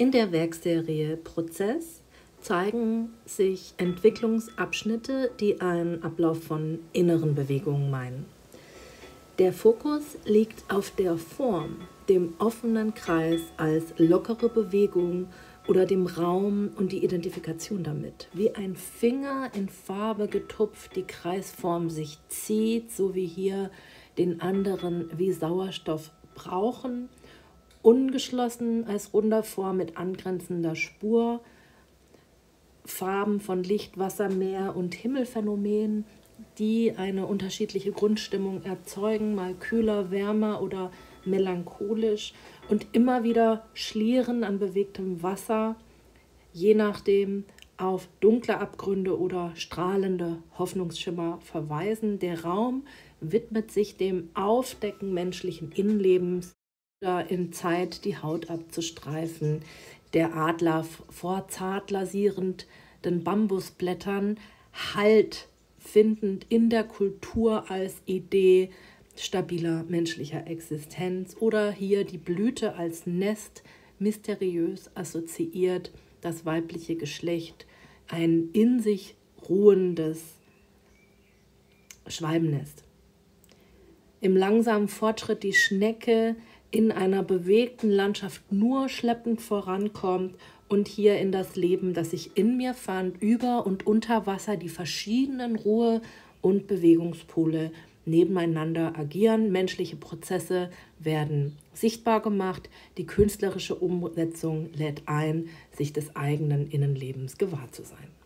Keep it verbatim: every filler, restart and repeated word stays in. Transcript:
In der Werkserie Prozess zeigen sich Entwicklungsabschnitte, die einen Ablauf von inneren Bewegungen meinen. Der Fokus liegt auf der Form, dem offenen Kreis als lockere Bewegung oder dem Raum und die Identifikation damit. Wie ein Finger in Farbe getupft die Kreisform sich zieht, so wie hier den anderen wie Sauerstoff brauchen, ungeschlossen als runder Form mit angrenzender Spur, Farben von Licht, Wasser, Meer und Himmelphänomenen, die eine unterschiedliche Grundstimmung erzeugen, mal kühler, wärmer oder melancholisch und immer wieder Schlieren an bewegtem Wasser, je nachdem auf dunkle Abgründe oder strahlende Hoffnungsschimmer verweisen. Der Raum widmet sich dem Aufdecken menschlichen Innenlebens, in Zeit die Haut abzustreifen. Der Adler vor zart lasierenden Bambusblättern, Halt findend in der Kultur als Idee stabiler menschlicher Existenz, oder hier die Blüte als Nest, mysteriös assoziiert, das weibliche Geschlecht, ein in sich ruhendes Schwalbennest. Im langsamen Fortschritt die Schnecke in einer bewegten Landschaft nur schleppend vorankommt und hier in das Leben, das sich in mir fand, über und unter Wasser die verschiedenen Ruhe- und Bewegungspole nebeneinander agieren. Menschliche Prozesse werden sichtbar gemacht. Die künstlerische Umsetzung lädt ein, sich des eigenen Innenlebens gewahr zu sein.